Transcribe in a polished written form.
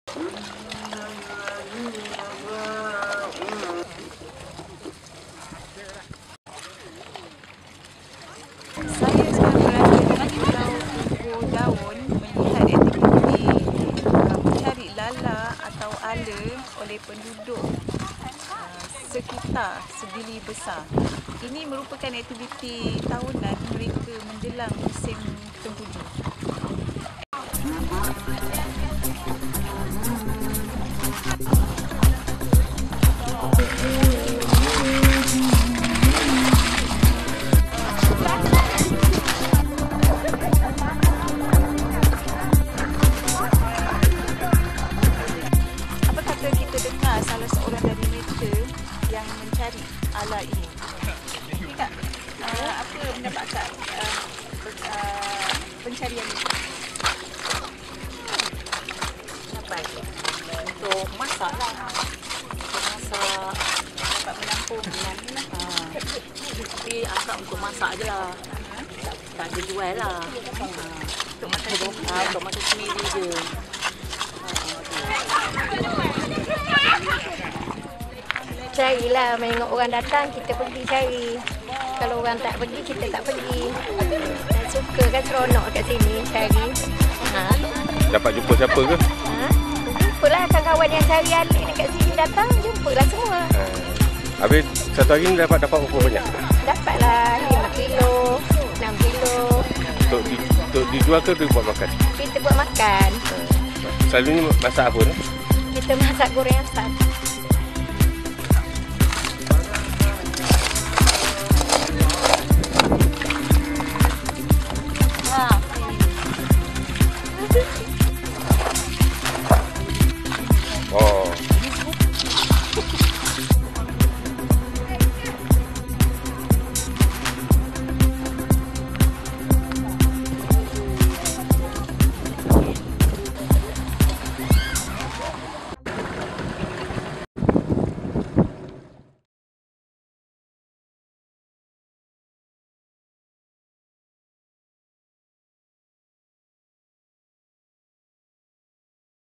Saya sekarang berada di Pulau Tunggu Daun melihat aktiviti mencari lala atau ala oleh penduduk sekitar Sebili Besar. Ini merupakan aktiviti tahunan mereka menjelang musim tengkujuh. Apa kata kita dengar salah seorang dari mereka yang mencari ala ini? Kak, apa pendapat Kak pencarian ini? Baik. Untuk masak lah. Untuk masak Dapat menampung ni lah. tapi akak untuk masak je lah. Tak ada jual lah. Untuk makan Untuk masak sendiri je. Carilah, menengok orang datang, kita pergi cari. Kalau orang tak pergi, kita tak pergi. Dan suka kan seronok kat sini cari. Dapat jumpa siapa ke? Jumpalah kawan-kawan yang cari alik dekat sini datang, jumpalah semua. Habis satu hari ni dapat berapa banyak? Dapatlah 5 kilo, 6 kilo. Untuk dijual ke buat makan? Kita buat makan. Selalunya masak apa ni? Kita masak goreng asam.